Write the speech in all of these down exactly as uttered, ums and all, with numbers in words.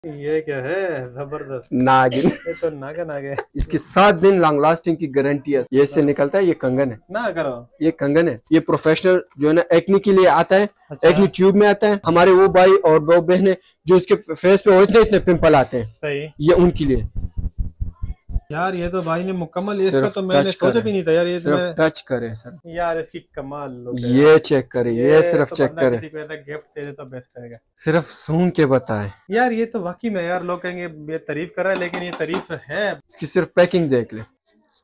ये क्या है, जबरदस्त नागिन। ये तो नागा नागे। इसकी सात दिन लॉन्ग लास्टिंग की गारंटी है। ये इससे निकलता है, ये कंगन है ना करो। ये कंगन है, ये प्रोफेशनल जो है ना एक्नी के लिए आता है। अच्छा। एक्नी ट्यूब में आता है। हमारे वो भाई और वो बहने जो इसके फेस पे इतने इतने पिंपल आते हैं, सही, ये उनके लिए। यार ये तो भाई ने मुकम्मल, इसका तो मैंने सोचा भी नहीं था यार। ये तो मैंने टच करे सर, यार इसकी कमाल लोग है। ये चेक करे, ये, ये सिर्फ तो चेक करे, गिफ्ट दे दे तो बेस्ट रहेगा। सिर्फ सूंघ के बताए यार ये तो वाकई में यार लोग कहेंगे ये तारीफ कर रहा है, लेकिन ये तारीफ है। इसकी सिर्फ पैकिंग देख ले,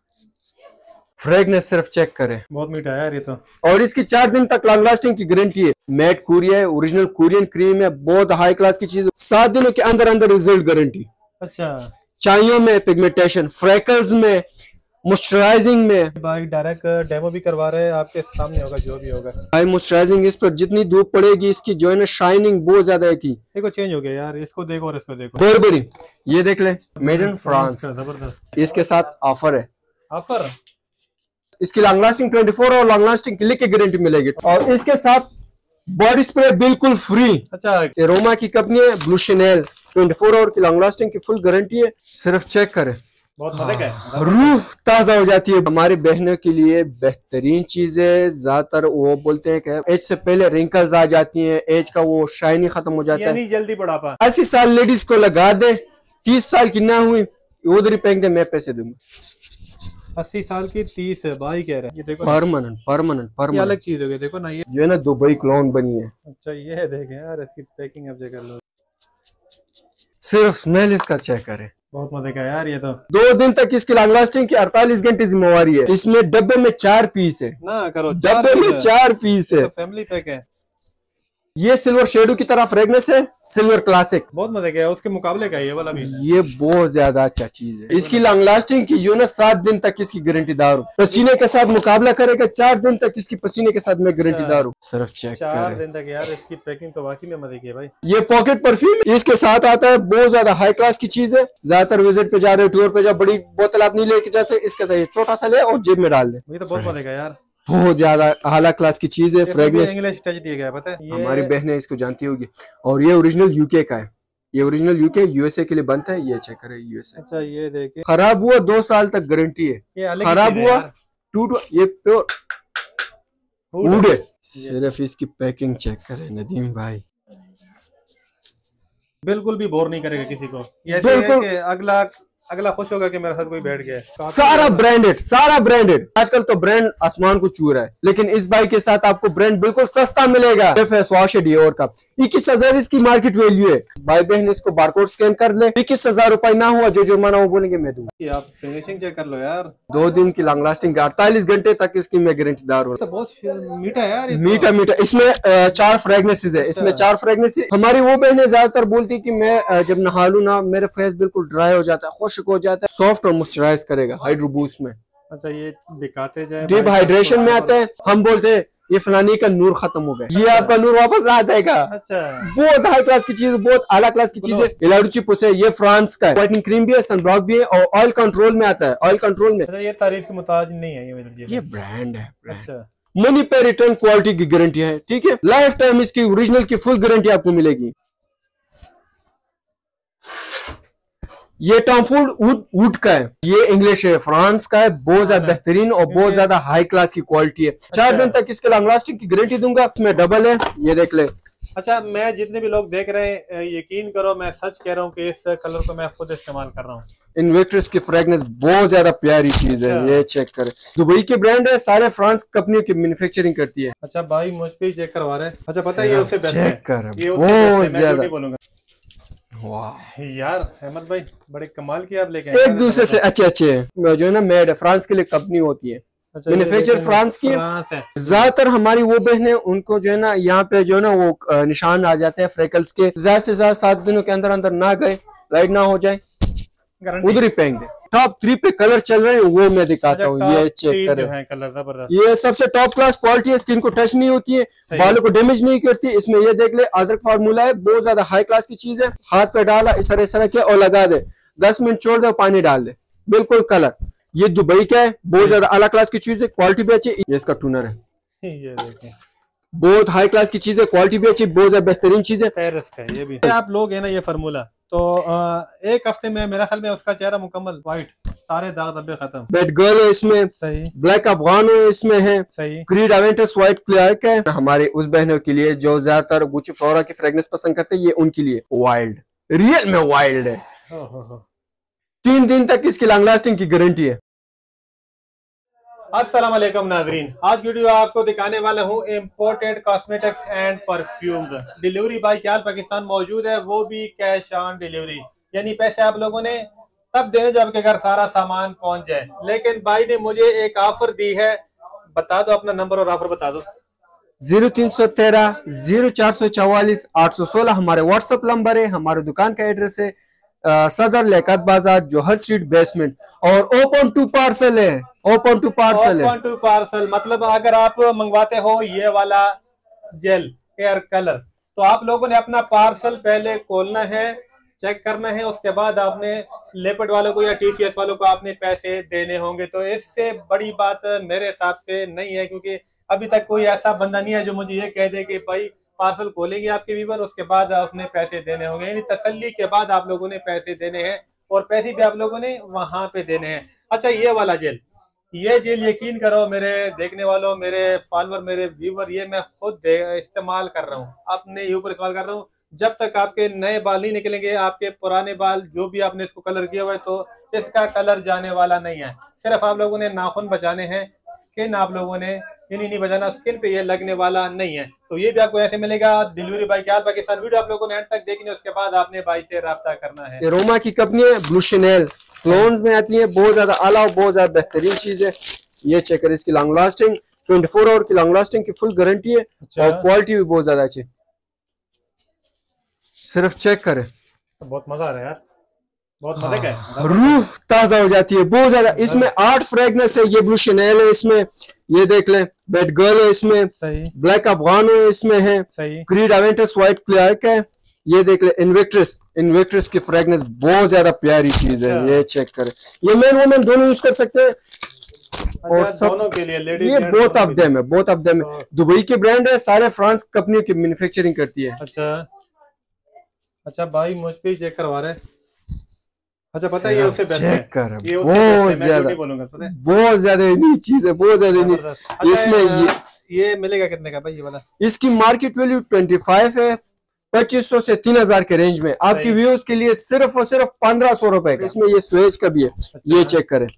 फ्रेगनेस सिर्फ चेक करे। बहुत मीठा है यार ये तो। और इसकी चार दिन तक लॉन्ग लास्टिंग की गारंटी है। मैट कोरिया है, ओरिजिनल कोरियन क्रीम है, बहुत हाई क्लास की चीज। सात दिनों के अंदर अंदर रिजल्ट गारंटी। अच्छा। चाइयों में पिगमेंटेशन, फ्रेकल्स में, मॉइस्चराइजिंग में। भाई डायरेक्ट डेमो भी करवा रहे हैं, आपके सामने होगा जो भी होगा। भाई मॉइस्चराइजिंग इस पर जितनी धूप पड़ेगी इसकी जो है ना शाइनिंग बहुत ज्यादा है की। देखो चेंज हो गया यार, इसको देखो और इसको देखो। बर्बरी ये देख ले, मेड इन फ्रांस। जबरदस्त। इसके साथ ऑफर है। ऑफर? इसकी लॉन्ग लास्टिंग ट्वेंटी फोर और लॉन्ग लास्टिंग क्लिक की गारंटी मिलेगी। और इसके साथ बॉडी स्प्रे बिल्कुल फ्री। अच्छा। एरोमा की कंपनी है, blue Chanel, twenty four hour की लॉन्ग लास्टिंग की फुल गारंटी है। सिर्फ चेक करें, बहुत मजे का है, रूह ताजा हो जाती है। हमारी बहनों के लिए बेहतरीन चीज है। ज्यादातर वो बोलते हैं कि एज से पहले रिंकल्स आ जाती हैं, एज का वो शाइनी खत्म हो जाता है, जल्दी बुढ़ापा। अस्सी साल लेडीज को लगा दे, तीस साल की ना हुई उधर ही फेंक दे, मैं पैसे दूंगा। अस्सी साल की तीस है भाई कह रहे हैं। ये देखो परमानेंट परमानेंट परमानेंट अलग चीज हो गई, देखो ना ये जो है ना दुबई क्लोन बनी है। अच्छा ये देखें यार, इसकी पैकिंग अब कर लो, सिर्फ स्मेल इसका चेक करें, बहुत मजे का है यार ये तो। दो दिन तक इसकी लॉन्ग लास्टिंग की अड़तालीस घंटे जिम्मेवारी है। इसमें डब्बे में चार पीस है ना करो, डब्बे में चार पीस है, तो फैमिली पैक है। ये सिल्वर शेडो की तरह फ्रेगनेंस है, सिल्वर क्लासिक, बहुत मजे का है। उसके मुकाबले का ये वाला भी, ये बहुत ज्यादा अच्छा चीज है। इसकी लॉन्ग लास्टिंग की जो ना सात दिन तक इसकी गारंटी दार हूँ। पसीने के साथ मुकाबला करेगा, चार दिन तक इसकी पसीने के साथ मैं गारंटी दार हूँ। सिर्फ चेक चार दिन तक यार, इसकी पैकिंग तो वाकई में मजे की है भाई। ये पॉकेट परफ्यूम इसके साथ आता है, बहुत ज्यादा हाई क्लास की चीज है। ज्यादातर विजिट पे जा रहे, टूर पे जा, बड़ी बोतल आप नहीं लेके जा सकते, इसके साथ छोटा सा ले और जेब में डाल दे। ये तो बहुत मजे का यार, बहुत ज्यादा आला क्लास की चीज है। फ्रेगनेंस इंग्लिश टच दिया गया, पता है हमारी बहनें इसको जानती होगी। और ये ओरिजिनल यूके का है, ये ओरिजिनल यूके यूएसए के लिए बनता है। ये चेक करें यूएसए। अच्छा ये देखिए, खराब हुआ दो साल तक गारंटी है, खराब हुआ टूट, ये प्योर वुड है। सिर्फ इसकी पैकिंग चेक करें नदीम भाई, बिल्कुल भी बोर नहीं करेगा किसी को। ये है कि अगला अगला खुश होगा कि मेरे साथ कोई बैठ गया। सारा ब्रांडेड, सारा ब्रांडेड। आजकल तो ब्रांड आसमान को छू रहा है, लेकिन इस बाइक के साथ आपको ब्रांड बिल्कुल सस्ता मिलेगा। डियोर का इक्कीस हजार इसकी मार्केट वैल्यू है। भाई बहन इसको बारकोड स्कैन कर ले, इक्कीस हजार रुपए ना हुआ जो जुर्माना वो बोलेंगे मैं दूंगा। आप फिनिशिंग चेक कर लो यार, दो दिन की लॉन्ग लास्टिंग, अड़तालीस घंटे तक इसकी मैं गारंटीदार हूँ। तो बहुत मीठा है यार, मीठा मीठा। इसमें चार फ्रेगनेसेस है, इसमें चार फ्रेगनेसेस। हमारी वो बहनें ज्यादातर बोलती कि मैं जब नहा लूं ना मेरा फेस बिल्कुल ड्राई हो जाता है, खुश्क हो जाता है। सॉफ्ट और मॉइस्चराइज करेगा हाइड्रो बूस्ट में। अच्छा ये दिखाते जाए, डीप हाइड्रेशन में आते हैं। हम बोलते हैं ये फलानी का नूर खत्म हो गया, ये आपका नूर वापस आ जाएगा। अच्छा बहुत हाई क्लास की चीज, बहुत आला क्लास की चीज है। इलारुचिपुस है, ये फ्रांस का है। व्हाइटनिंग क्रीम भी है, सनब्लॉक भी है और ऑयल कंट्रोल में आता है। ऑयल कंट्रोल में अच्छा, ये तारीफ के मुताज नहीं है ये, ये ब्रांड है। अच्छा मनी पे रिटर्न क्वालिटी की गारंटी है, ठीक है। लाइफ टाइम इसकी ओरिजिनल की फुल गारंटी आपको मिलेगी। ये टॉमफोर्ड वुड वुड का है, ये इंग्लिश है, फ्रांस का है। बहुत ज्यादा बेहतरीन और बहुत ज्यादा हाई क्लास की क्वालिटी है। चार दिन तक इसके लॉन्ग लास्टिंग की गारंटी दूंगा। इसमें डबल है, ये देख ले। अच्छा मैं जितने भी लोग देख रहे हैं, यकीन करो मैं सच कह रहा हूँ कि इस कलर को मैं खुद इस्तेमाल कर रहा हूँ। इन्वेक्ट्रेस की फ्रेगनेंस बहुत ज्यादा प्यारी चीज है, ये चेक करें। दुबई के ब्रांड है, सारे फ्रांस कंपनियों की मैन्युफैक्चरिंग करती है। अच्छा भाई मुझ पे चेक करवा रहे हैं। अच्छा पता है ये उससे बेस्ट है, चेक कर, ये बहुत ज्यादा बोलूंगा। वाह यार अहमद भाई बड़े कमाल की आप लेके एक दूसरे से अच्छे अच्छे हैं। जो है ना मेड है, फ्रांस के लिए कंपनी होती है, मैन्युफैक्चर फ्रांस की। ज्यादातर हमारी वो बहनें उनको जो है ना यहाँ पे जो है ना वो निशान आ जाते हैं फ्रेकल्स के। ज्यादा से ज्यादा सात दिनों के अंदर अंदर ना गए, लाइट ना हो जाए, उधर ही फेंक दे। टॉप थ्री पे कलर चल रहे हैं वो मैं दिखाता हूँ, ये चेक करें। कलर जबरदस्त, ये सबसे टॉप क्लास क्वालिटी है। स्किन को टच नहीं होती है, बालों को डैमेज नहीं करती। इसमें ये देख ले, अदरक फार्मूला है, बहुत ज्यादा हाई क्लास की चीज है। हाथ पे डाला इस तरह इस तरह के और लगा दे, दस मिनट छोड़ दे, पानी डाल दे, बिल्कुल कलर। ये दुबई का है, बहुत ज्यादा अलग क्लास की चीज है, क्वालिटी भी अच्छी। ये इसका टूनर है, ये देखें बहुत हाई क्लास की चीज है, क्वालिटी भी अच्छी, बहुत ज्यादा बेहतरीन चीज है। पेरिस का ये भी। आप लोग है ना ये फार्मूला तो आ, एक हफ्ते में मेरा ख्याल में उसका चेहरा मुकम्मल व्हाइट, सारे दाग धब्बे खत्म। बैड गर्ल है इसमें, सही। ब्लैक अफगान इसमें है, सही। क्रीड अवेंटस व्हाइट क्लियर है। हमारे उस बहनों के लिए जो ज्यादातर गुच्ची फ्लोरा की फ्रेग्रेंस पसंद करते हैं, ये उनके लिए वाइल्ड, रियल में वाइल्ड है। हो, हो, हो। तीन दिन तक इसकी लॉन्ग लास्टिंग की गारंटी है। अस्सलाम वालेकुम नाजरीन, आज वीडियो आपको दिखाने वाला हूँ imported cosmetics and perfumes. Delivery बाय क्या पाकिस्तान मौजूद है, वो भी कैश ऑन डिलीवरी, यानी पैसे आप लोगों ने तब देने जब के घर सारा सामान पहुंच जाए। लेकिन भाई ने मुझे एक ऑफर दी है, बता दो अपना नंबर और ऑफर बता दो। जीरो तीन सौ तेरह जीरो चार सौ चौवालीस आठ सौ सोलह हमारे व्हाट्सएप नंबर है। हमारे दुकान का एड्रेस है आ, सदर लेकत बाजार जोहर स्ट्रीट बेसमेंट, और ओपन टू पार्सल है। ओपन टू पार्सल है। ओपन टू पार्सल मतलब अगर आप मंगवाते हो ये वाला जेल हेयर कलर, तो आप लोगों ने अपना पार्सल पहले खोलना है, चेक करना है, उसके बाद आपने लेपर्ड वालों को या टीसीएस वालों को आपने पैसे देने होंगे। तो इससे बड़ी बात मेरे हिसाब से नहीं है, क्योंकि अभी तक कोई ऐसा बंदा नहीं है जो मुझे ये कह दे कि भाई पार्सल खोलेंगे आपके वीवर, उसके बाद आपने पैसे देने होंगे। यानी तसल्ली के बाद आप लोगों ने पैसे देने हैं, और पैसे भी आप लोगों ने वहां पे देने हैं। अच्छा, ये वाला जेल, ये जेल यकीन करो मेरे देखने वालों, मेरे फॉलोअर, मेरे व्यूवर, ये मैं खुद इस्तेमाल कर रहा हूँ, अपने ऊपर इस्तेमाल कर रहा हूँ। जब तक आपके नए बाल नहीं निकलेंगे, आपके पुराने बाल जो भी आपने इसको कलर किया हुआ है, तो इसका कलर जाने वाला नहीं है। सिर्फ आप लोगों ने नाखून बचाने हैं, स्किन आप लोगों ने यानी नहीं बचाना, स्किन पे ये लगने वाला नहीं है। तो ये भी आपको ऐसे मिलेगा डिलीवरी बाय क्या पाकिस्तान। वीडियो आप लोगों ने एंड तक देखनी है, उसके बाद आपने भाई से राब्ता करना है। रोमा की कंपनी है, ब्लू शनेल क्लोन्स में आती है, बहुत ज्यादा आला और बहुत ज्यादा बेहतरीन चीज है। ये चेक करें, इसकी लॉन्ग लास्टिंग चौबीस आवर की लॉन्ग लास्टिंग की फुल गारंटी है। अच्छा। और क्वालिटी भी बहुत ज्यादा अच्छी, सिर्फ चेक करें। बहुत मजा आ रहा है यार, बहुत मजे का है, रूह ताजा हो जाती है बहुत ज्यादा। इसमें आठ फ्रेगनेंस है। ये ब्लू शनेल है इसमें, ये देख लें, बैड गर्ल है इसमें, ब्लैक अफगान है इसमें है, क्रीड अवेंटस व्हाइट क्लियर है। ये देख ले, इन्वेक्ट्रेस, इन्वेक्ट्रेस की फ्रेगनेंस बहुत ज्यादा प्यारी चीज है। ये चेक करें, ये मेन वुमेन दोनों यूज कर सकते हैं। और सब दोनों के लिए लेडीज, ये बहुत ऑफ देम है, बहुत ऑफ देम है। दुबई की ब्रांड है, सारे फ्रांस कंपनी की मैन्युफैक्चरिंग करती है। अच्छा अच्छा भाई, मुझ पे चेक करवा रहे। अच्छा, पता है ये उससे बेहतर है, कर बहुत ज्यादा, बहुत ज्यादा यूनिक चीज है, बहुत ज्यादा यूनिक। इसमें ये ये मिलेगा कितने का भाई ये वाला? इसकी मार्केट वैल्यू पच्चीस है, पच्चीस सौ से तीन हजार के रेंज में। आपकी व्यूज के लिए सिर्फ और सिर्फ पंद्रह सौ रुपए का। इसमें ये स्वेज का भी है। अच्छा। ये चेक करें,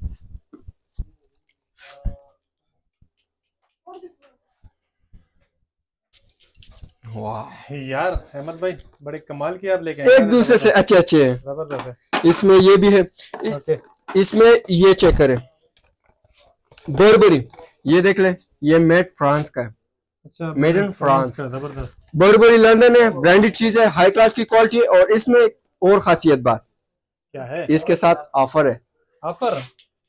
वाह यार अहमद भाई, बड़े कमाल की आप लेके एक दूसरे से अच्छे अच्छे हैं, जबरदस्त है। इसमें ये भी है। इस, इसमें ये चेक करें, बर्बरी, ये देख ले, ये मेड फ्रांस का है। अच्छा, मेड इन फ्रांस, जबरदस्त। बर्बरी लंदन है, ब्रांडेड चीज है, हाई क्लास की क्वालिटी। और इसमें और खासियत बात क्या है, इसके साथ ऑफर है। ऑफर,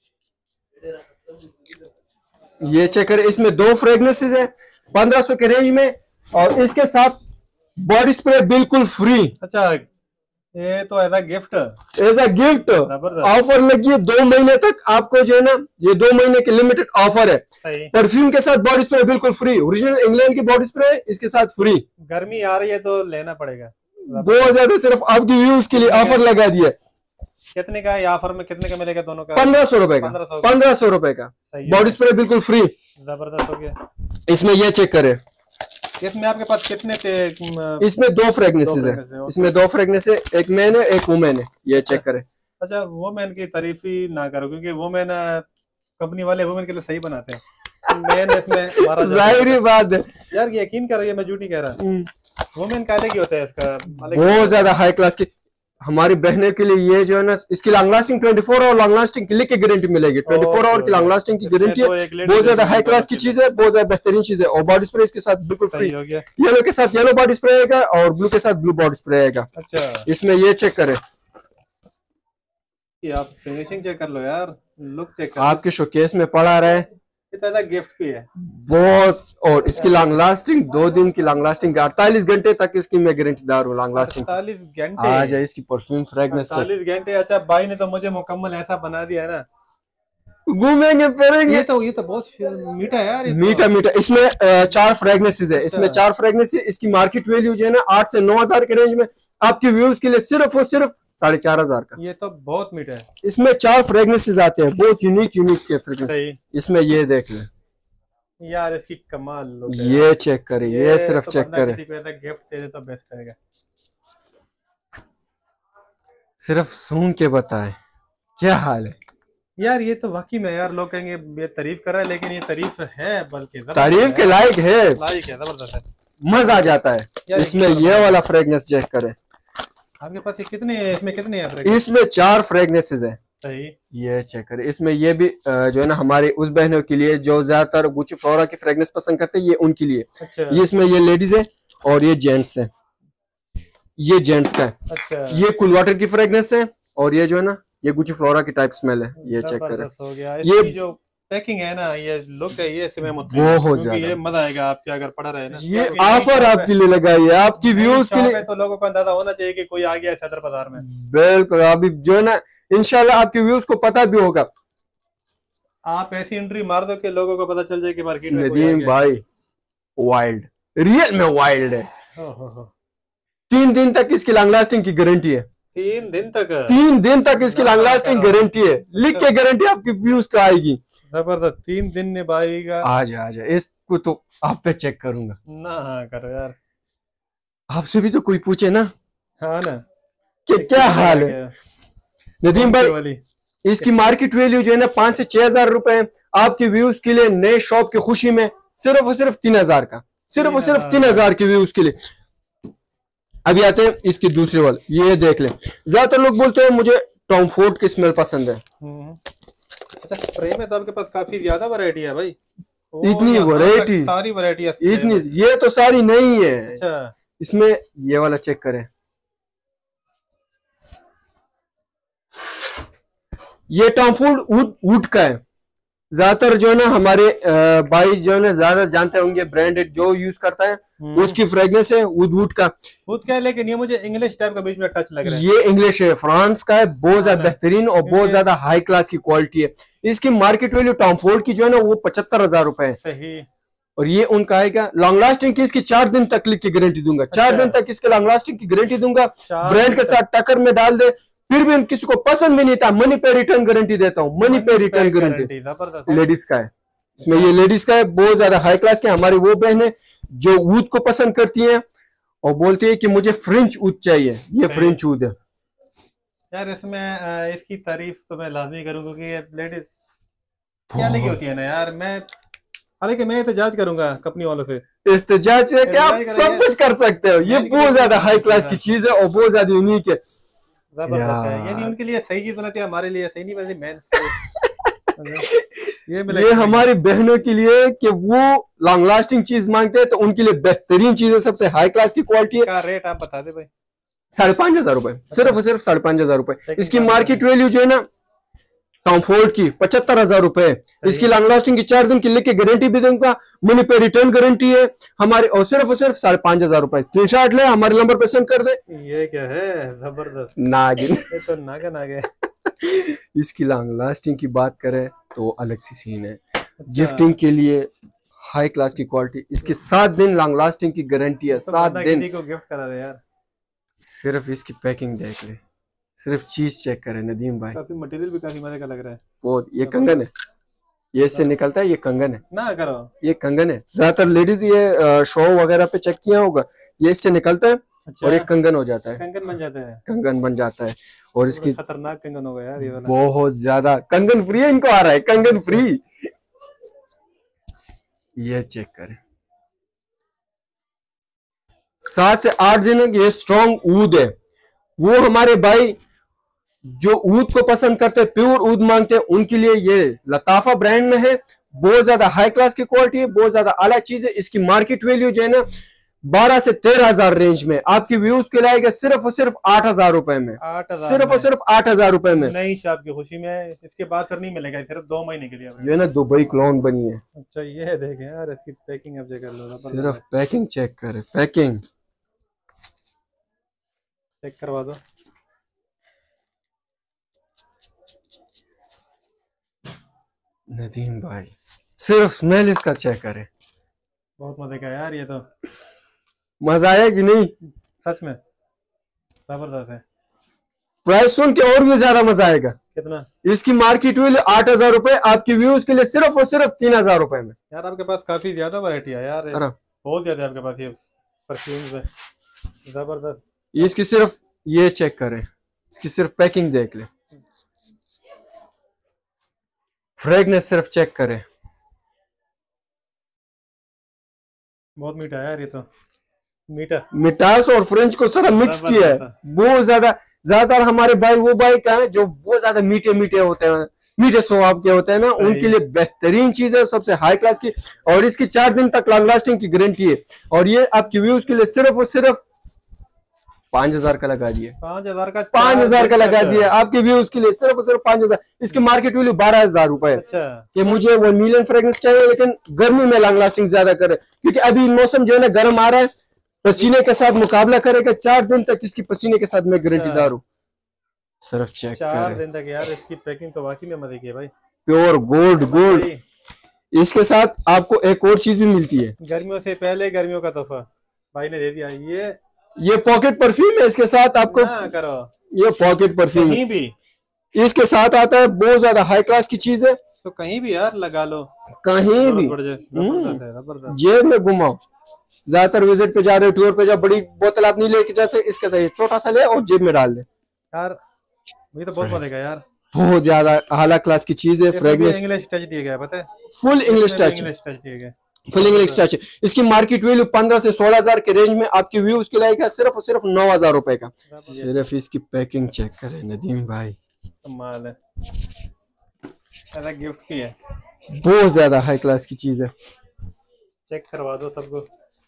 ये चेक करें, इसमें दो फ्रेग्रेंसेस है पंद्रह सौ के रेंज में, और इसके साथ बॉडी स्प्रे बिल्कुल फ्री। अच्छा, ये तो as a gift, as a gift offer लगी है दो महीने तक। आपको जो है ना, ये दो महीने की लिमिटेड ऑफर है। परफ्यूम के साथ बॉडी स्प्रे बिल्कुल फ्री, ओरिजिनल इंग्लैंड की बॉडी स्प्रे इसके साथ फ्री। गर्मी आ रही है तो लेना पड़ेगा बहुत ज्यादा, सिर्फ आपकी व्यूज के लिए ऑफर लगा दिया। कितने का है ऑफर में, कितने का मिलेगा दोनों का? पंद्रह सौ रुपए का, पंद्रह सौ रुपए का बॉडी स्प्रे बिल्कुल फ्री, जबरदस्त हो गया। इसमें ये चेक करें, इसमें आपके पास कितने थे? इसमें दो फ्रेग्रेंसेस है, इसमें दो फ्रेग्रेंस है, एक मैन है एक वुमेन है। ये चेक करें। अच्छा, वुमेन की तारीफ ही ना करो, क्योंकि वुमेन कंपनी वाले वुमेन के लिए सही बनाते हैं। मैन इसमें मारा जाहिर बात है यार, यकीन करो, ये मैं झूठ नहीं कह रहा। वुमेन का अलग ही होता है, इसका बहुत ज्यादा हाई क्लास की। हमारी बहनों के लिए ये जो है ना, इसकी लॉन्ग लास्टिंग चौबीस आवर लॉन्ग लास्टिंग की लिख के गारंटी मिलेगी। चौबीस आवर की लॉन्ग लास्टिंग की गारंटी है, बहुत ज्यादा हाई क्लास की चीज है, बहुत ज्यादा बेहतरीन चीज है। और बॉडी स्प्रे इसके साथ बिल्कुल फ्री हो गया। येलो के साथ येलो बॉडी स्प्रे आएगा, और ब्लू के साथ ब्लू बॉडी स्प्रे आएगा। अच्छा, इसमें ये चेक करें, आप फिनिशिंग चेक कर लो यार, लुक चेक कर, आपके शोकेस में पड़ा रहा है, इतना गिफ्ट भी है बहुत। और इसकी लॉन्ग लास्टिंग दो दिन की लॉन्ग लास्टिंग, अड़तालीस घंटे तक इसकी मैं गारंटीदार हूँ लॉन्ग लास्टिंग। अड़तालीस घंटे आ जाए इसकी परफ्यूम फ्रेग्रेंस अड़तालीस घंटे। अच्छा, भाई ने तो मुझे मुकम्मल ऐसा बना दिया है ना, घूमेंगे फिरेंगे। ये तो ये तो बहुत मीठा है यार, मीठा मीठा। इसमें चार फ्रेगनेसेस है, इसमें चार फ्रेगनेसेस। इसकी मार्केट वैल्यू जो है ना आठ से नौ हजार के रेंज में, आपके व्यूज के लिए सिर्फ और सिर्फ साढ़े चार हजार का। ये तो बहुत मीठा है। इसमें चार फ्रेगनेसेस आते हैं, बहुत यूनिक यूनिक के फ्रेगनेस। इसमें ये देख ले यार, इसकी कमाल लुक है। ये चेक करे, ये, ये सिर्फ तो चेक करे। गिफ्ट दे दे तो बेस्ट रहेगा। सिर्फ सुन के बताए क्या हाल है यार। ये तो वाकई में यार, लोग कहेंगे ये तारीफ कर रहा है, लेकिन ये तारीफ है, बल्कि तारीफ के लायक है, लायक है, जबरदस्त है, मजा आ जाता है। इसमें ये वाला फ्रेगनेस चेक करे। आपके पास ये कितने हैं? इसमें कितने हैं? इसमें चार फ्रेगनेसेस है। सही। ये चेक करे। इसमें ये भी जो है ना हमारे उस बहनों के लिए जो ज्यादातर गुच्ची फ्लोरा की फ्रेगनेंस पसंद करते हैं, ये उनके लिए। अच्छा। ये इसमें ये लेडीज है और ये जेंट्स है। ये जेंट्स का है। अच्छा। ये कूल वाटर की फ्रेगनेंस है और ये जो है ना ये गुच्ची फ्लोरा की टाइप स्मेल है। ये चेक करे। हो गया। ये जो पैकिंग है ना, ये लुक है, ये इसमें बहुत ज्यादा ये मजा आएगा आपके अगर पड़ा रहे ना। ये ऑफर आपके लिए लगाई है, आपकी व्यूज के लिए। तो लोगों को अंदाजा होना चाहिए कि कोई आ गया सदर बाजार में। बिल्कुल। अभी जो है ना इंशाल्लाह आपके व्यूज को पता भी होगा। आप ऐसी एंट्री मार दो कि लोगों को पता चल जाए कि मार्केट में नदीम भाई वाइल्ड, रियल में वाइल्ड है। तीन दिन तक इसकी लॉन्ग लास्टिंग की गारंटी है। तीन दिन तक तीन दिन तक इसकी लॉन्ग लास्टिंग गारंटी है। लिख के गारंटी आपकी व्यूज का आएगी। जबरदस्त। तीन दिन निभाएगा। आ जा आ जा। इसको तो आप पे चेक करूंगा ना। हाँ करो यार, आपसे भी तो कोई पूछे ना। हाँ ना, कि क्या हाल है नदीम भाई। इसकी मार्केट वैल्यू जो है ना पांच से छह हजार रुपए है। आपके व्यूज के लिए नए शॉप की खुशी में सिर्फ और सिर्फ तीन हजार का, सिर्फ और सिर्फ तीन हजार के व्यूज के लिए। अभी आते हैं इसकी दूसरी वाल। ये देख ले। ज्यादातर लोग बोलते हैं मुझे टॉम फोर्ड की स्मेल पसंद है। अच्छा, स्प्रे में तो आपके पास काफी ज्यादा वैरायटी है भाई। इतनी वैरायटी, सारी वैरायटी है इतनी। ये तो सारी नहीं है। अच्छा। इसमें ये वाला चेक करें। ये टॉम फोर्ड वुड वुड का है। ज्यादातर जो है ना हमारे भाई जो है ना ज्यादा जानते होंगे, ब्रांडेड जो यूज करता है उसकी फ्रेग्रेंस है वुड वुड का। वुड का है, लेकिन ये मुझे इंग्लिश टाइप का बीच में टच लग रहा है। ये इंग्लिश है, फ्रांस का है। बहुत ज्यादा बेहतरीन और बहुत ज्यादा हाई क्लास की क्वालिटी है। इसकी मार्केट वैल्यू टॉम फोर्ड की जो है ना वो पचहत्तर हजार रुपए है। सही। और ये उनका आएगा लॉन्ग लास्टिंग की। इसकी चार दिन तक लिख की गारंटी दूंगा। चार दिन तक इसके लॉन्ग लास्टिंग की गारंटी दूंगा। ब्रांड के साथ टक्कर में डाल दे, फिर भी किसी को पसंद भी नहीं था, मनी पे रिटर्न गारंटी देता हूँ। मनी पे रिटर्न गारंटी। लेडीज का है। इसमें ये लेडीज का है, बहुत ज्यादा हाई क्लास के। हमारी वो बहन है जो ऊद को पसंद करती हैं और बोलती है कि मुझे फ्रेंच ऊद चाहिए। ये फ्रेंच ऊद है यार। इसमें इसकी तारीफ तो मैं लाजमी करूँ, क्योंकि लेडीज क्या लगी होती है ना यार। मैं हालांकि मैं एहतजाज करूंगा कंपनी वालों से। एहतजाज है कि आप सब कुछ कर सकते हो। ये बहुत ज्यादा हाई क्लास की चीज है और बहुत ज्यादा यूनिक है। जबरदस्त है। यानी उनके लिए सही चीज बनाती है, हमारे लिए सही नहीं बनती। मैं ये ये हमारी बहनों के लिए कि वो लॉन्ग लास्टिंग चीज मांगते हैं तो उनके लिए बेहतरीन चीज है, सबसे हाई क्लास की क्वालिटी है। का रेट आप बता दे भाई। साढ़े पांच हजार रुपए, सिर्फ और सिर्फ साढ़े पांच हजार रुपए। इसकी मार्केट वैल्यू जो है ना टॉम फोर्ड की पचहत्तर हजार रुपए। इसकी लॉन्ग लास्टिंग की चार दिन की लिख के गारंटी भी दूंगा। मनी पे रिटर्न गारंटी है हमारे। और सिर्फ और सिर्फ साढ़े पांच हजार रुपए। स्क्रीनशॉट ले, हमारे नंबर पे सेंड कर दे। ये क्या है? जबरदस्त नागिन। ये तो नागिन आ गया। इसकी लॉन्ग लास्टिंग की बात करें तो अलग सी सीन है। अच्छा। गिफ्टिंग के लिए हाई क्लास की क्वालिटी। इसकी सात दिन लॉन्ग लास्टिंग की गारंटी है। तो सात दिन को गिफ्ट करा दे यार। सिर्फ इसकी पैकिंग देख ले, सिर्फ चीज चेक करे नदीम भाई। काफी मटेरियल भी काफी मजे का लग रहा है। बहुत। ये कंगन है, ये इससे निकलता है। ये कंगन है ना करो। ये कंगन है। ज्यादातर लेडीज ये शो वगैरह पे चेक किया होगा, ये इससे निकलता है। अच्छा। और एक कंगन हो जाता है। कंगन बन जाता है। कंगन बन जाता है। और इसकी खतरनाक कंगन होगा यार ये वाला। बहुत ज्यादा कंगन फ्री है। इनको आ रहा है कंगन फ्री। ये चेक करें। सात से आठ दिन ये स्ट्रॉन्ग ऊद है। वो हमारे भाई जो ऊद को पसंद करते हैं, प्योर ऊद मांगते हैं, उनके लिए ये लताफा ब्रांड में है। बहुत ज्यादा हाई क्लास की क्वालिटी है, बहुत ज्यादा आला चीज है। इसकी मार्केट वैल्यू जो है ना बारह से तेरह हजार रेंज में। आपकी व्यूज के लाएगा सिर्फ और सिर्फ आठ हजार रुपए में। आठ हजार सिर्फ और सिर्फ आठ हजार रुपए में। नई शॉप की खुशी में। इसके बाद फिर नहीं मिलेगा, सिर्फ दो महीने के लिए। ये ना दुबई क्लोन बनी है। अच्छा ये देखें यार, इसकी पैकिंग अब चेक कर लो। सिर्फ पैकिंग चेक करे। पैकिंग चेक करवा दो। नदीम भाई सिर्फ स्मेल इसका चेक करें, बहुत मजे का यार ये तो। मजा आया कि नहीं? सच में जबरदस्त है। प्राइस सुन के और भी ज्यादा मजा आएगा। कितना? इसकी मार्केट वैल्यू आठ हजार रुपए, आपकी व्यूज के लिए सिर्फ और सिर्फ तीन हजार रुपए में। यार आपके पास काफी ज्यादा वैरायटी है यार, बहुत ज्यादा आपके पास ये परफ्यूम्स है, जबरदस्त। इसकी सिर्फ ये चेक करें, इसकी सिर्फ पैकिंग देख ले, फ्रेगनेस सिर्फ चेक करें। बहुत मीठा है यार ये तो, मीठा मिठास और फ्रेंच को सारा मिक्स किया है बहुत ज्यादा। ज्यादातर हमारे भाई वो भाई का है जो बहुत ज्यादा मीठे मीठे होते हैं, मीठे स्वभाव के होते हैं ना, उनके लिए बेहतरीन चीज है, सबसे हाई क्लास की। और इसकी चार दिन तक लॉन्ग लास्टिंग की गारंटी है। और ये आपकी व्यूज के लिए सिर्फ और सिर्फ पांच हजार का लगा दिए, पांच हजार का पांच हजार का लगा दिया आपके व्यूज के लिए सिर्फ और सिर्फ पांच हजार। इसकी मार्केट वैल्यू बारह हजार रुपए। अच्छा। कि मुझे वो मिलियन फ्रेग्रेंस चाहिए लेकिन गर्मी में लॉन्ग लास्टिंग ज्यादा करे, क्योंकि अभी मौसम जो है ना गर्म आ रहा है, पसीने के साथ मुकाबला करेगा। चार दिन तक इसकी पसीने के साथ मैं गारंटीदार हूँ। सिर्फ चेक चार दिन तक यार, इसकी पैकिंग तो वाकई में मजे की है भाई, प्योर गोल्ड गोल्ड। इसके साथ आपको एक और चीज भी मिलती है, गर्मियों से पहले गर्मियों का तोहफा भाई ने दे दिया। ये ये पॉकेट परफ्यूम है, इसके साथ आपको करो ये पॉकेट परफ्यूम कहीं भी इसके साथ आता है, बहुत ज्यादा हाई क्लास की चीज है। तो कहीं भी यार लगा लो, कहीं भी जेब में घुमाओ। ज्यादातर विजिट पे जा रहे हो, टूर पे जाओ, बड़ी बोतल आप नहीं लेके जा सकते, इसका सही छोटा सा ले और जेब में डाल दे यार। ये तो बहुत मजेगा यार, बहुत ज्यादा आला क्लास की चीज है। फ्रेग्रेंस इंग्लिश टच दिया गया, पता है, full English touch English touch दिया गया, फुल इंग्लिश टच। इसकी मार्केट वैल्यू पंद्रह से सोलह हजार के रेंज में, आपकी व्यू उसके लाएगा सिर्फ और सिर्फ नौ हजार रुपए का। सिर्फ इसकी पैकिंग चेक करें नदीम भाई, कमाल है, ऐसा गिफ्ट की है, बहुत ज्यादा हाई क्लास की चीज है। चेक करवा दो सबको।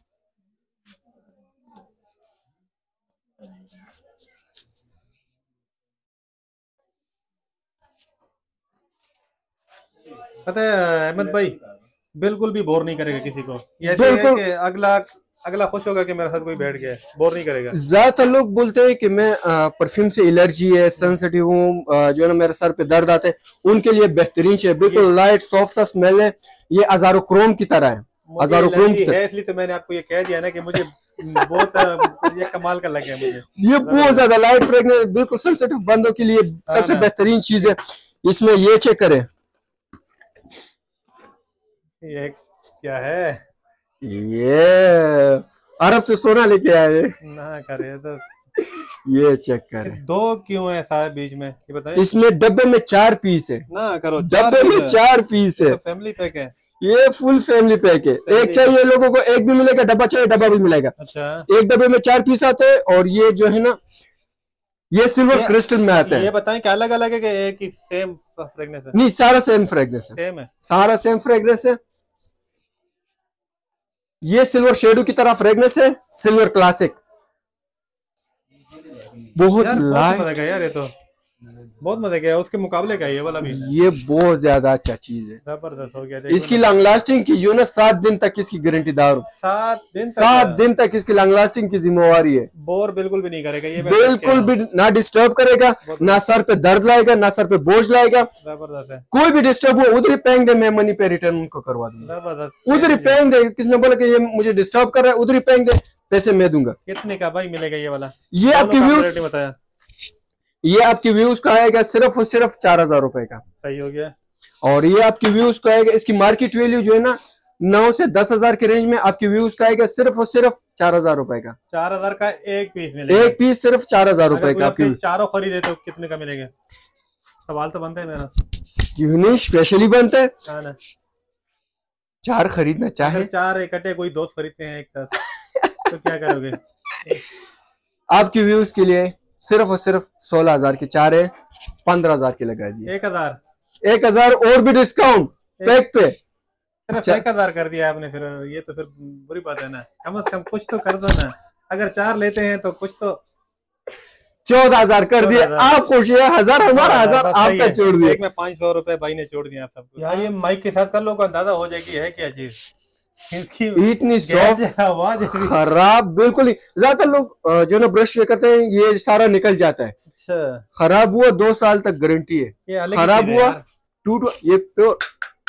पता है अहमद भाई, बिल्कुल भी बोर नहीं करेगा किसी को। ये ऐसे है कि अगला अगला खुश होगा कि मेरे साथ कोई बैठ गया, बोर नहीं करेगा। ज्यादातर लोग बोलते हैं कि मैं परफ्यूम से एलर्जी है, सेंसिटिव हूँ, जो है ना मेरे सर पे दर्द आते हैं, उनके लिए बेहतरीन है। बिल्कुल लाइट सॉफ्ट सा स्मेल है, ये अजारो क्रोम की तरह है, अजारो क्रोम की तरह। इसलिए तो मैंने आपको ये कह दिया ना कि मुझे बहुत ये कमाल का लगे मुझे। ये बहुत ज्यादा लाइट फ्रेग्रेंस, बिल्कुल सेंसिटिव बंदों के लिए सबसे बेहतरीन चीज है। इसमें ये चेक करें, ये क्या है? ये अरब से सोना लेके आए ना करे तो ये चेक करें। दो क्यों है साहब बीच में, ये बताइए। इसमें डब्बे में चार पीस है ना करो, डब्बे में चार पीस है, तो फैमिली पैक है, ये फुल फैमिली पैक है। एक चाहिए लोगों को एक भी मिलेगा, डब्बा चाहिए डब्बा भी मिलेगा। अच्छा। एक डब्बे में चार पीस आते हैं। और ये जो है ना ये सिल्वर क्रिस्टल में आता है। ये बताएं क्या अलग अलग है कि एक ही सेम फ्रेग्रेंस है? नहीं, सारा सेम फ्रेग्रेंस है, सेम है, सारा सेम फ्रेग्रेंस है। ये सिल्वर शेडो की तरह फ्रेग्रेंस है, सिल्वर क्लासिक, बहुत लाइट यार, ये तो बहुत मजे का है। उसके मुकाबले का ये वाला भी, ये बहुत ज्यादा अच्छा चीज है, जबरदस्त हो गया। इसकी लॉन्ग लास्टिंग की जो ना सात दिन तक इसकी गारंटीदार हूँ, सात दिन सात दिन तक इसकी लॉन्ग लास्टिंग की जिम्मेवारी है। बोर बिल्कुल भी नहीं करेगा ये, बिल्कुल भी ना डिस्टर्ब करेगा, ना सर पे दर्द लाएगा, ना सर पे बोझ लाएगा। जबरदस्त है। कोई भी डिस्टर्ब हो उधर ही पैंग दे, मैं मनी पे रिटर्न उनको करवा दूंगा। उधर ही पैंग दे, किसने बोला कि ये मुझे डिस्टर्ब कर रहा है, उधर ही पैंग दे, पैसे मैं दूंगा। कितने का भाई मिलेगा ये वाला? ये आपकी व्यूज बताया, ये आपकी व्यूज का आएगा सिर्फ और सिर्फ चार हजार रुपए का। सही हो गया। और ये आपकी व्यूज का आएगा, इसकी मार्केट वैल्यू जो है ना नौ से दस हजार के रेंज में, आपकी व्यूज का आएगा सिर्फ और सिर्फ चार हजार रुपए का। चार हजार का एक पीस मिलेगा, एक पीस सिर्फ चार हजार रुपए का। आपकी चारों खरीदे तो कितने का मिलेगा? सवाल तो बनता है मेरा। क्यों नहीं, स्पेशली बनता है ना। चार खरीदना चाहे, चार इकट्ठे कोई दोस्त खरीदते हैं एक साथ तो क्या करोगे? आपकी व्यूज के लिए सिर्फ और सिर्फ सोलह हजार की चार है, पंद्रह हजार की लगा दिए। एक हजार एक हजार और भी डिस्काउंट पैक पे, सिर्फ एक हजार कर दिया आपने। फिर ये तो फिर बुरी बात है ना, कम से कम कुछ तो कर दो ना। अगर चार लेते हैं तो कुछ तो। चौदह हजार कर दिए, आप खुश है, हजार हमारा हजार आपका छोड़ दिया। एक में पांच सौ रुपए भाई ने छोड़ दिया आप सबको। यार ये माइक के साथ कर लो, को अंदाजा हो जाएगी है क्या चीज। इतनी सॉफ्ट आवाज खराब बिल्कुल ही। ज्यादातर लोग जो ना ब्रश करते हैं ये सारा निकल जाता है। अच्छा। खराब हुआ दो साल तक गारंटी है, खराब हुआ टूट, ये प्योर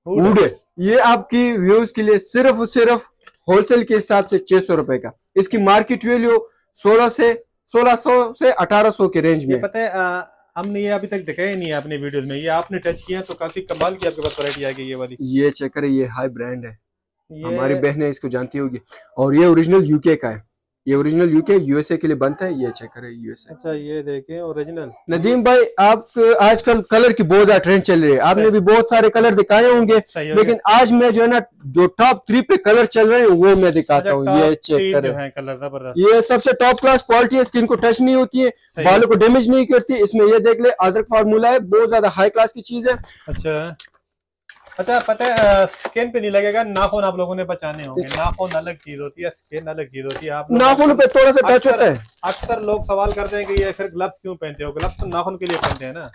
वुड है। ये आपकी व्यूज के लिए सिर्फ और सिर्फ होलसेल के हिसाब से छह सौ रुपए का। इसकी मार्केट वैल्यू सोलह से सोलह सौ से अठारह सौ के रेंज में। पता है हमने ये अभी तक दिखाया नहीं है अपने वीडियोस में, ये आपने टच किया तो काफी कमाल की आपके पास वैरायटी आ गई ये वाली। ये चेक करें, ये हाई ब्रांड है, हमारी बहनें इसको जानती होगी। और ये ओरिजिनल यूके का है, ये ओरिजिनल यूके यूएसए के लिए बनता है। ये चेक करें यूएसए। अच्छा ये देखें ओरिजिनल। नदीम भाई आप आजकल कलर की बहुत ज्यादा ट्रेंड चल रही है, आपने भी बहुत सारे कलर दिखाए होंगे, लेकिन आज मैं जो है ना जो टॉप थ्री पे कलर चल रहे हैं वो मैं दिखाता हूँ। ये चेक करें, कलर जबरदस्त, ये सबसे टॉप क्लास क्वालिटी है, स्किन को टच नहीं होती है, बालों को डैमेज नहीं करती। इसमें ये देख ले अदरक फार्मूला है, बहुत ज्यादा हाई क्लास की चीज है। अच्छा अच्छा पता है स्किन पे नहीं लगेगा, नाखून आप लोगों ने बचाने होंगे। नाखून अलग चीज होती है, स्किन अलग चीज होती है। आप नाखून पे थोड़ा सा टच होता है। अक्सर लोग सवाल करते हैं कि ये फिर ग्लव्स क्यों पहनते हो? ग्लव्स तो नाखून के लिए पहनते हैं ना।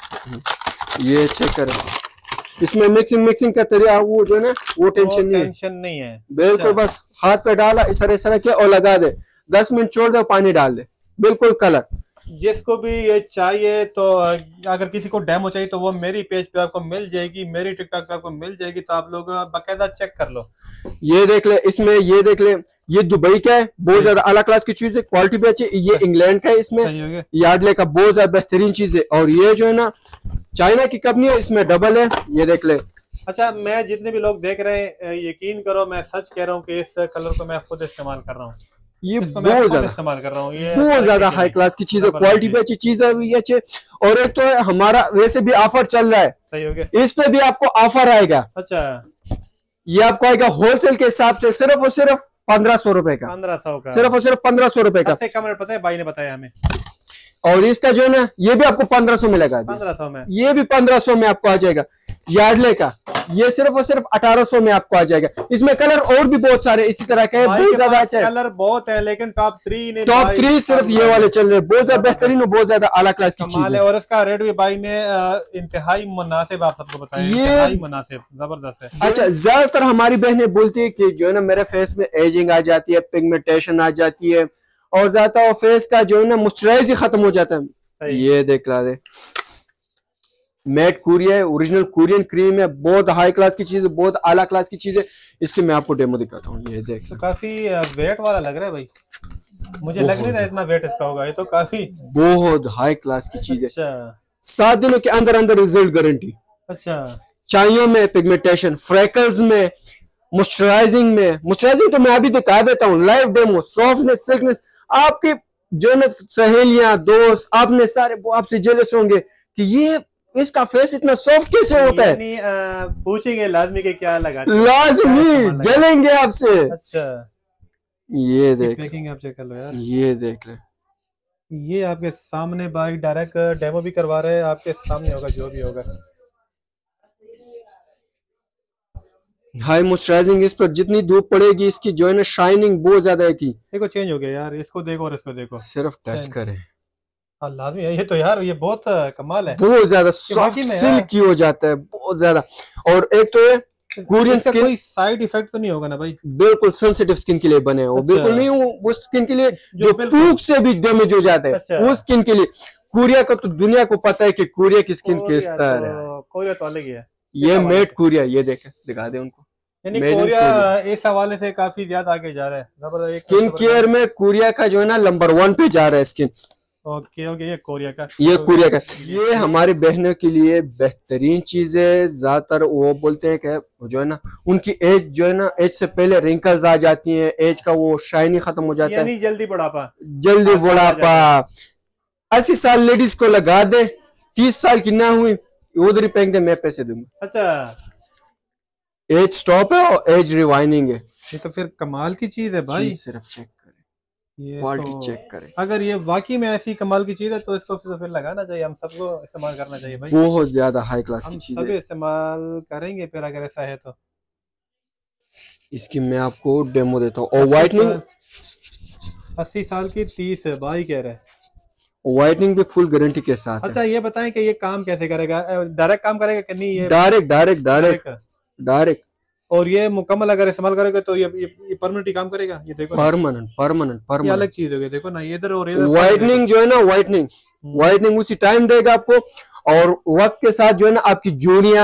ये चेक करें, इसमें मिक्सिंग मिक्सिंग का तरीका वो जो है ना वो टेंशन नहीं टेंशन नहीं है। बिल्कुल बस हाथ पे डाला इस तरह इस तरह किया और लगा दे, दस मिनट छोड़ दे, पानी डाल दे, बिल्कुल कलर। जिसको भी ये चाहिए तो अगर किसी को डेमो चाहिए तो वो मेरी पेज पे आपको मिल जाएगी, मेरी टिकटॉक पे आपको मिल जाएगी, तो आप लोग बाकायदा चेक कर लो। ये देख ले, इसमें ये देख ले, ये दुबई का है, बहुत ज्यादा अलग क्लास की चीज है, क्वालिटी भी अच्छी। ये इंग्लैंड का है, इसमें यार्डले का बहुत ज्यादा बेहतरीन चीज है। और ये जो है ना चाइना की कंपनी है, इसमें डबल है, ये देख ले। अच्छा मैं जितने भी लोग देख रहे हैं यकीन करो मैं सच कह रहा हूँ कि इस कलर को मैं खुद इस्तेमाल कर रहा हूँ। ये बहुत ज्यादा इस्तेमाल कर रहा हूँ, ये बहुत ज्यादा हाई क्लास की चीज है, क्वालिटी भी अच्छी चीज है ये अच्छे। और एक तो है हमारा वैसे भी ऑफर चल रहा है, सही हो गया, इस पे भी आपको ऑफर आएगा। अच्छा ये आपको आएगा होलसेल के हिसाब से सिर्फ और सिर्फ पंद्रह सौ रुपए का, पंद्रह सौ का, सिर्फ और सिर्फ पंद्रह सौ रुपए का। कम पता है भाई ने बताया हमें। और इसका जो है ना ये भी आपको पंद्रह सौ में लगा, पंद्रह सौ में, ये भी पंद्रह सौ में आपको आ जाएगा। यार्डले का ये सिर्फ और सिर्फ अठारह सौ में आपको आ जाएगा। इसमें कलर और भी बहुत सारे इसी तरह के बहुत ज्यादा अच्छा कलर बहुत है, लेकिन टॉप थ्री ने टॉप थ्री सिर्फ ये वाले चल रहे हैं, बहुत ज्यादा बेहतरीन और बहुत ज्यादा आला क्लास की चीज है। और इसका रेट भी भाई ने इंतहाई मुनासिब आप सबको बताया, ये मुनासिब जबरदस्त है। अच्छा ज्यादातर हमारी बहनें बोलती है कि जो है ना मेरे फेस में एजिंग आ जाती है, पिगमेंटेशन आ जाती है, और ज्यादा फेस का जो है ना मॉइस्चराइज ही खत्म हो जाता है। ये देख ला दे, मैट कोरिया है, ओरिजिनल कोरियन क्रीम है, बहुत हाई क्लास की चीज है, बहुत आला क्लास की चीज है। इसकी मैं आपको डेमो दिखाता हूँ। ये देख, तो काफी वेट वाला लग रहा है भाई, मुझे लग नहीं था इतना वेट इसका होगा। ये तो काफी बहुत हाई क्लास की चीज अच्छा। है। सात दिनों के अंदर अंदर रिजल्ट गारंटी। अच्छा चाइयों में पिगमेंटेशन, फ्रेकल्स में, मॉइस्चराइजिंग में, मॉइस्चराइजिंग तो मैं अभी दिखा देता हूँ, लाइव डेमो, सॉफ्टनेस, सिल्कनेस। आपके जो है सहेलियां, दोस्त, आपने सारे वो आपसे जेलस होंगे कि ये इसका फेस इतना सॉफ्ट कैसे होता है। पूछेंगे लाजमी के क्या लगा, लाजमी जलेंगे आपसे। अच्छा ये देख, पैकिंग आप चेक कर लो यार, ये देख ले, ये आपके सामने भाई डायरेक्ट डेमो भी करवा रहे हैं, आपके सामने होगा जो भी होगा। हाई मॉइस्चराइजिंग, इस पर जितनी धूप पड़ेगी इसकी जो है ना शाइनिंग बहुत ज्यादा है की। देखो चेंज हो गया यार, इसको देखो और इसको देखो, सिर्फ टच करें। हाँ लाजमी है, ये तो यार ये बहुत कमाल है, बहुत ज्यादा सॉफ्ट सिल्की हो जाता है, बहुत ज्यादा। और एक तो है कोरियन स्किन, कोई साइड इफेक्ट तो नहीं होगा ना भाई? बिल्कुल सेंसिटिव स्किन के लिए बने हैं वो। अच्छा। बिल्कुल नहीं, वो स्किन के लिए जो धूप से भी डैमेज हो जाता है। अच्छा। वो स्किन के लिए। कोरिया का तो दुनिया को पता है कि कोरिया की स्किन किस तरह है, कोरिया तो अलग ही है। ये मेड कोरिया, ये देखे दिखा दे उनको, यानी कोरिया इस हवाले से काफी ज्यादा आगे जा रहा है। स्किन केयर में कोरिया का जो है ना नंबर वन पे जा रहा है स्किन। ओके ओके, ये कोरिया का, ये कोरिया का, ये हमारे बहनों के लिए बेहतरीन चीज है। ज्यादातर वो बोलते हैं कि जो है ना उनकी एज जो है ना एज से पहले रिंकल्स आ जाती हैं, एज का वो शाइनी खत्म हो जाता है, जल्दी बुढ़ापा, जल्दी बुढ़ापा। अस्सी साल लेडीज को लगा दे, तीस साल की ना हुई उधर ही फेंक दे, मैं पैसे दूंगा। अच्छा, एज स्टॉप है और एज रिवाइनिंग है। ये तो फिर कमाल की चीज है भाई, सिर्फ चेक ये क्वालिटी तो, चेक करें। अगर ये वाकई में ऐसी कमाल की चीज है तो इसको फिर, फिर लगाना चाहिए, हम सबको इस्तेमाल करना चाहिए भाई। बहुत ज्यादा हाई क्लास की चीज है, सभी इस्तेमाल करेंगे फिर अगर ऐसा है तो। इसकी मैं आपको डेमो देता हूँ। और व्हाइटनिंग अस्सी साल की तीस है भाई कह रहे हैं, व्हाइटनिंग भी फुल गारंटी के साथ। अच्छा ये बताएं कि ये काम कैसे करेगा, डायरेक्ट काम करेगा कि नहीं? ये डायरेक्ट डायरेक्ट डायरेक्ट डायरेक्ट। और ये मुकम्मल अगर इस्तेमाल करेगा तो ये ये परमानेंट काम करेगा। ये देखो परमानेंट परमानेंट परमानेंट अलग चीज हो गई, देखो ना इधर और इधर व्हाइटनिंग जो है ना, व्हाइटनिंग व्हाइटनिंग उसी टाइम देगा आपको। और वक्त के साथ जो है ना आपकी जूनिया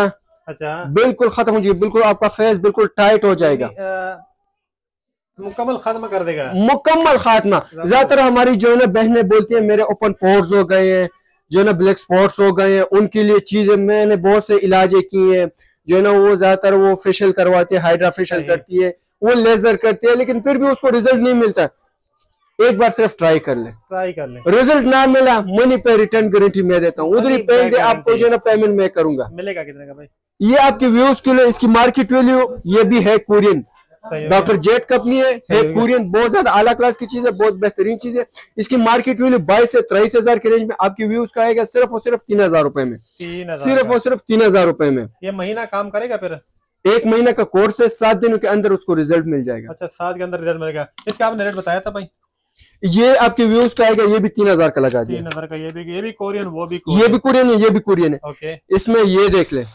अच्छा, बिल्कुल खत्म हो जाएगी, बिल्कुल आपका फेस बिल्कुल टाइट हो जाएगा, मुकम्मल खत्म कर देगा, मुकम्मल खात्मा। ज्यादातर हमारी जो है ना बहनें बोलती है मेरे ओपन पोर्स हो गए हैं, जो है ना ब्लैक स्पॉट्स हो गए हैं, उनके लिए चीजें मैंने बहुत से इलाज किए हैं, जो है ना वो ज्यादातर वो फेशियल करवाती है, हाइड्रा फेशियल करती है, वो लेजर करती है, लेकिन फिर भी उसको रिजल्ट नहीं मिलता। एक बार सिर्फ ट्राई कर ले, ट्राई कर ले, रिजल्ट ना मिला मनी पे रिटर्न गारंटी मैं देता हूँ, उधर ही पेमेंट आपको जो है ना पेमेंट मैं करूंगा। मिलेगा कितने का भाई? ये आपके व्यूज के लिए, इसकी मार्केट वैल्यू ये भी है कोरियन, डॉक्टर जेट कंपनी है, है कोरियन, बहुत ज्यादा आला क्लास की चीज है, बहुत बेहतरीन चीज है। इसकी मार्केट वैल्यू बाईस से तेईस हजार के रेंज में, आपकी व्यूज का आएगा सिर्फ और सिर्फ तीन हजार रुपए में, सिर्फ और सिर्फ तीन हजार रुपए में। ये महीना काम करेगा? फिर एक महीना का कोर्स है, सात दिनों के अंदर उसको रिजल्ट मिल जाएगा। अच्छा, सात के अंदर रिजल्ट मिलेगा। इसका आपने रेट बताया था भाई? ये आपके व्यूज का आएगा, ये भी तीन हजार का लगा दिया, तीन हजार का। ये भी ये भी कोरियन, वो भी कोरियन। ये भी कोरियन है, ये भी कोरियन है। ओके, इसमें ये देख ले,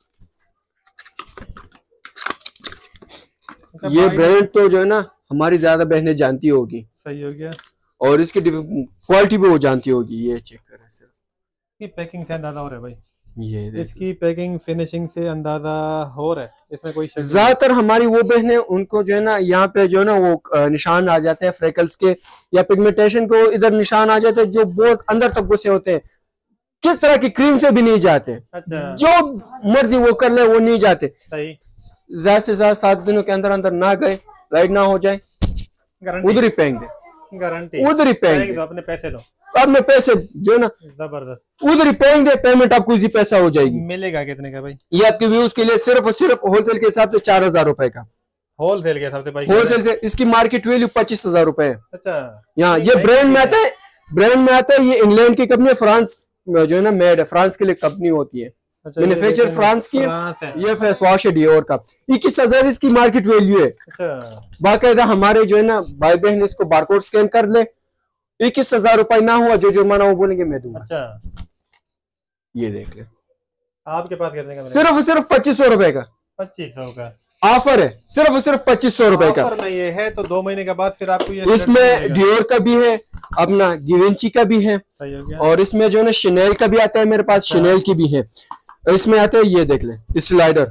ये ब्रांड तो जो है ना हमारी ज्यादा बहनें जानती होगी। सही हो गया। और इसकी क्वालिटी भी वो जानती होगी। ये चेक करें सर, ये पैकिंग से अंदाजा हो रहा है भाई, ये इसकी पैकिंग फिनिशिंग से अंदाजा हो रहा है, इसमें कोई शक नहीं। ज्यादातर हमारी वो बहनें, उनको जो है ना यहाँ पे जो है ना वो निशान आ जाते हैं फ्रेकल्स के या पिगमेंटेशन को, इधर निशान आ जाते हैं जो बहुत अंदर तक घुसे होते हैं, किस तरह की क्रीम से भी नहीं जाते। अच्छा, जो मर्जी वो कर ले वो नहीं जाते। सही, ज्यादा से ज्यादा सात दिनों के अंदर अंदर ना गए, राइड ना हो जाए, उधर ही पेंग दे, गारंटी उधर ही पेंग दे, अपने पैसे लो, अपने पैसे जो है ना जबरदस्त, उधर ही पेंग दे, पेमेंट आपको इसी पैसा हो जाएगी। मिलेगा कितने का भाई? ये आपके व्यूज के लिए सिर्फ और सिर्फ होलसेल के हिसाब से चार हजार रुपए का, होलसेल के हिसाब से भाई, होलसेल से। इसकी मार्केट वैल्यू पच्चीस हजार रुपए है। अच्छा, यहाँ ये ब्रांड में आता है, ब्रांड में आता है, ये इंग्लैंड की कंपनी है, फ्रांस जो है ना मेड है, फ्रांस के लिए कंपनी होती है, मैन्युफैक्चर फ्रांस की है। ये फेस वॉश है डियोर का, इक्कीस हजार इसकी मार्केट वैल्यू है। अच्छा, बाकायदा हमारे जो है ना भाई बहन इसको बारकोड स्कैन कर ले, इक्कीस हजार रुपए ना हुआ जो जुर्माना वो बोलेंगे मैं दूंगा। अच्छा, ये देख ले, आपके पास कितने का? सिर्फ सिर्फ पच्चीस सौ रुपए का, पच्चीस सौ का ऑफर है, सिर्फ सिर्फ पच्चीस सौ रुपए का। ऑफर में ये है तो दो महीने के बाद फिर आपको ये इसमें डियोर का भी है, अपना गिवेंची का भी है। सही हो गया। और इसमें जो है ना शनेल का भी आता है मेरे पास, शनेल की भी है। इसमें आता है, ये देख ले स्लाइडर,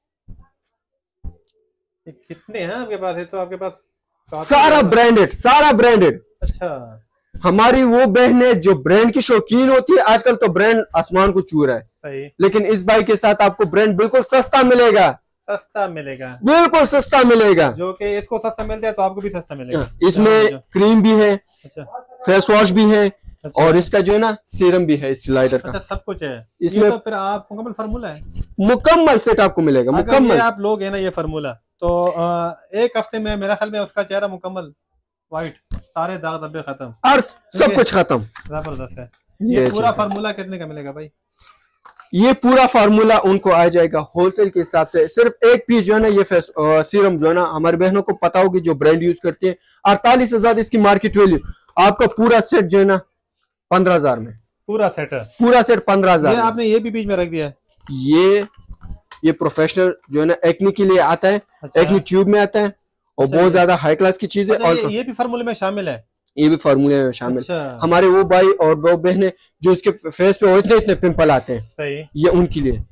कितने हैं आपके पास? है तो आपके पास सारा ब्रांडेड, सारा ब्रांडेड। अच्छा, हमारी वो बहनें जो ब्रांड की शौकीन होती है, आजकल तो ब्रांड आसमान को छू रहा है। सही। लेकिन इस बाइक के साथ आपको ब्रांड बिल्कुल सस्ता मिलेगा, सस्ता मिलेगा, बिल्कुल सस्ता मिलेगा। जो कि इसको सस्ता मिलता है तो आपको भी सस्ता मिलेगा। इसमें क्रीम भी है, अच्छा, फेस वॉश भी है, अच्छा, और इसका जो है ना सीरम भी है स्लाइडर का। अच्छा, सब कुछ है इसमें। तो फिर आप मुकम्मल फार्मूला है, मुकम्मल सेट आपको मिलेगा। मुकम्मल आप लोग है ना ये फार्मूला, तो आ, एक हफ्ते में मेरा ख्याल में उसका चेहरा मुकम्मल व्हाइट, सारे दाग धब्बे खत्म, और सब कुछ खत्म। जबरदस्त है। ये पूरा फार्मूला कितने का मिलेगा भाई? ये पूरा फार्मूला उनको आ जाएगा होलसेल के हिसाब से, सिर्फ एक पीस जो है ना ये फेस सीरम जो है ना हमारी बहनों को पता होगी जो ब्रांड यूज करती है, अड़तालीस हजार इसकी मार्केट वैल्यू। आपका पूरा सेट जो है ना पंद्रह हजार में, पूरा सेट है, पूरा सेट पंद्रह हजार। आपने ये भी बीच में रख दिया है। ये ये प्रोफेशनल जो है ना एक्नी के लिए आता है। अच्छा। एक्नी ट्यूब में आता है और अच्छा, बहुत ज्यादा हाई क्लास की चीज है। अच्छा, और ये, ये भी फार्मूले में शामिल है, ये भी फार्मूले में शामिल। अच्छा। हमारे वो भाई और वो बहनें जो इसके फेस पे इतने इतने पिंपल आते हैं, सही, ये उनके लिए।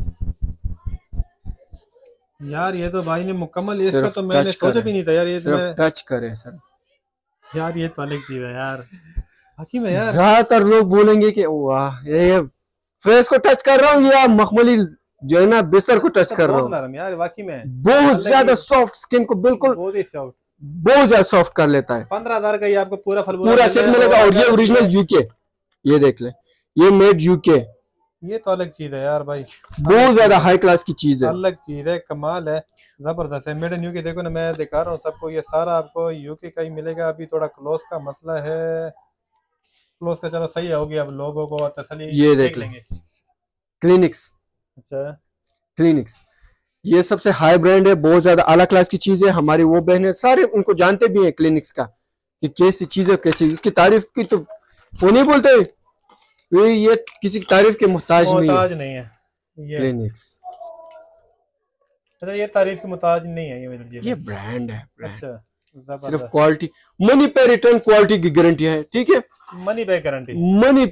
यार ये तो भाई ने मुकम्मल, इसका तो मैंने सोचा भी नहीं था यार। ये सिर्फ टच करे सर, यार ये तो अलग चीज है यार, हकीम है यार। ज्यादातर लोग बोलेंगे कि वाह ये फेस को टच कर रहा हूँ या मखमली जो है ना बिस्तर को टच कर रहा हूँ यार, वाकई में बहुत ज्यादा सॉफ्ट, स्किन को बिल्कुल बहुत ही सॉफ्ट, बहुत ज्यादा सॉफ्ट कर लेता है। पंद्रह हजार का ये आपको पूरा फार्मूला पूरा सेट मिलेगा। और ये ओरिजिनल यूके, ये देख ले, ये मेड यूके, ये तो अलग चीज है यार भाई, बहुत ज्यादा हाई क्लास की चीज है, अलग चीज है, कमाल है, जबरदस्त है। मेड इन यूके देखो ना, मैं दिखा रहा हूँ सबको, ये सारा आपको यूके का ही मिलेगा। अभी थोड़ा क्लोज का मसला है, क्लोज का चलो सही होगी, अब लोगों को तसल्ली। ये देख लेंगे क्लिनिक्स, अच्छा क्लिनिक्स, ये सबसे हाई ब्रांड है, बहुत ज्यादा आला क्लास की चीज है। हमारी वो बहनें सारे उनको जानते भी हैं क्लिनिक्स का कि कैसी चीज है, कैसी, इसकी तारीफ की तो वो नहीं बोलते, ये, ये किसी की तारीफ के मुहताज नहीं है, नहीं है ये क्लिनिक्स। अच्छा, ये तारीफ के मुहताज नहीं है, ये ये ब्रांड है, ब्रांड। अच्छा, सिर्फ क्वालिटी, मनी पे रिटर्न क्वालिटी की गारंटी है, ठीक है, मनी पे गारंटी, मनी पे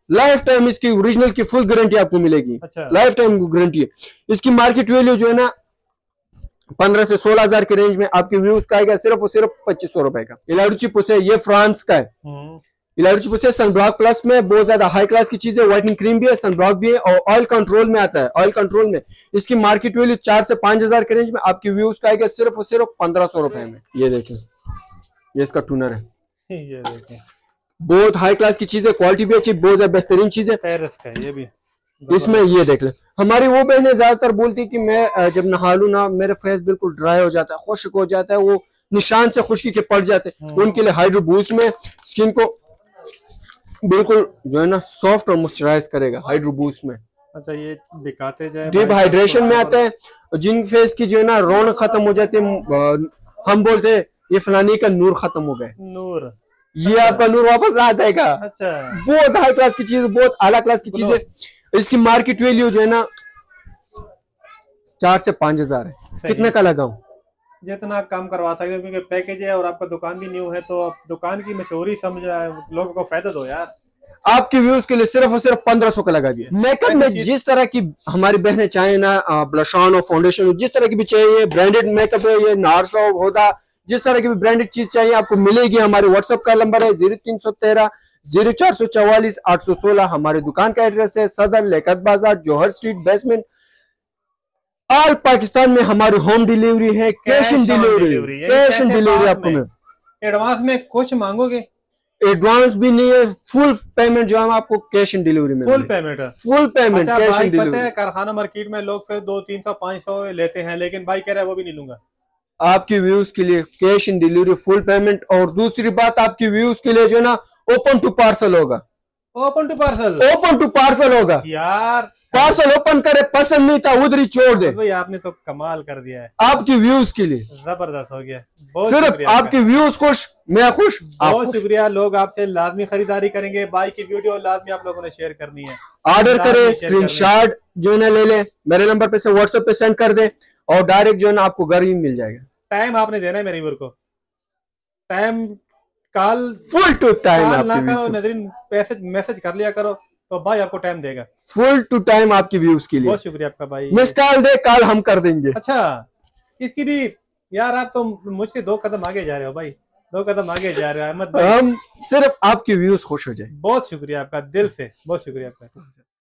लाइफ टाइम इसकी ओरिजिनल की फुल गारंटी आपको मिलेगी। अच्छा। लाइफ टाइम गारंटी है। इसकी मार्केट वैल्यू जो है ना पंद्रह से सोलह हजार के रेंज में आपके व्यूज का आएगा, सिर्फ और सिर्फ पच्चीस सौ रुपए का। इलायची पुसे ये फ्रांस का है। इलायची पुसे सनब्लॉक प्लस में बहुत ज्यादा हाई क्लास की चीज है। व्हाइटनिंग क्रीम भी है, सनब्लॉक भी है और ऑयल कंट्रोल में आता है। ऑयल कंट्रोल में इसकी मार्केट वैल्यू चार से पांच हजार के रेंज में आपके व्यूज का आएगा, सिर्फ और सिर्फ पंद्रह सौ रुपए में। ये देखें, ये इसका टूनर है। ये देखें, बहुत हाई क्लास की चीज है, क्वालिटी भी अच्छी, बहुत ज्यादा बेहतरीन चीज है। पेरिस का ये भी इसमें ये देख ले, हमारी वो बहनें ज्यादातर बोलती कि मैं जब नहा लूं ना मेरा फेस बिल्कुल ड्राई हो जाता है, खुश्क हो जाता है, वो निशान से खुश्की के पड़ जाते हैं। उनके लिए हाइड्रो बूस्ट में स्किन को बिल्कुल जो है ना सॉफ्ट और मॉइस्चराइज करेगा हाइड्रो बूस्ट में। अच्छा, ये दिखाते जाए। डीप हाइड्रेशन में आता है। जिन फेस की जो है ना रौनक खत्म हो जाती है, हम बोलते हैं ये फलानी का नूर खत्म हो गए, नूर, ये आपका नूर वापस आ जाएगा। अच्छा, बहुत हाई क्लास की चीज, बहुत आला क्लास की चीज है। इसकी मार्केट वैल्यू जो है ना चार से पांच हजार है। कितने का लगाऊं? जितना कम करवा सकते हो, क्योंकि पैकेज है और आपका दुकान भी न्यू है, तो आप दुकान की मशहूरी समझ लोगों को फायदा दो यार। आपके व्यूज के लिए सिर्फ और सिर्फ पंद्रह सौ का लगा दिया। मेकअप में जिस तरह की हमारी बहनें चाहे ना, ब्लश ऑन और फाउंडेशन जिस तरह की भी चाहिए, ब्रांडेड मेकअप है, ये नार्स होगा, जिस तरह की भी ब्रांडेड चीज चाहिए आपको मिलेगी। हमारे व्हाट्सएप का नंबर है जीरो तीन सौ तेरह जीरो चार सौ चौवालीस आठ सौ सोलह। हमारे दुकान का एड्रेस है सदर लेकत बाजार, Jauhar street, basement. All Pakistan में हमारी होम डिलीवरी है, cash in delivery. Cash in delivery आपको मैं एडवांस में कुछ मांगोगे? एडवांस भी नहीं है, फुल पेमेंट जो है आपको कैश इन डिलीवरी में। फुल पेमेंट है, full payment cash in delivery. पता है कारखाना मार्केट में लोग फिर दो तीन सौ पाँच सौ लेते हैं, लेकिन भाई कह रहा है वो भी नहीं लूंगा। आपकी व्यूज के लिए cash in delivery, full payment. और दूसरी बात, आपकी व्यूज के लिए जो है ना ओपन टू पार्सल होगा। Open to parcel, open to parcel होगा यार। पार्सल ओपन करे, पसंद नहीं था उधर ही छोड़ दे। भाई आपने तो कमाल कर दिया है, आपकी व्यूज के लिए जबरदस्त हो गया। बहुत सिर्फ आपकी व्यूज खुश, मैं खुश। बहुत शुक्रिया। लोग आपसे लाजमी खरीदारी करेंगे। बाई की वीडियो लाजमी आप लोगों ने शेयर करनी है। ऑर्डर करें, स्क्रीनशॉट जो है ना ले ले, मेरे नंबर पे से व्हाट्सएप पे सेंड कर दे और डायरेक्ट जो है ना आपको घर ही मिल जाएगा। टाइम आपने देना है मेरी व्यूअर को, time call full to time ना करो, नजरीन मैसेज मैसेज कर लिया करो, तो भाई आपको टाइम देगा। फुल टू टाइम आपकी व्यूज के लिए। बहुत शुक्रिया आपका भाई। मिस कॉल दे, कॉल हम कर देंगे। अच्छा, इसकी भी यार, आप तो मुझसे दो कदम आगे जा रहे हो भाई, दो कदम आगे जा रहे हो अहमद भाई। हम सिर्फ आपकी व्यूज खुश हो जाए। बहुत शुक्रिया आपका, दिल से बहुत शुक्रिया आपका।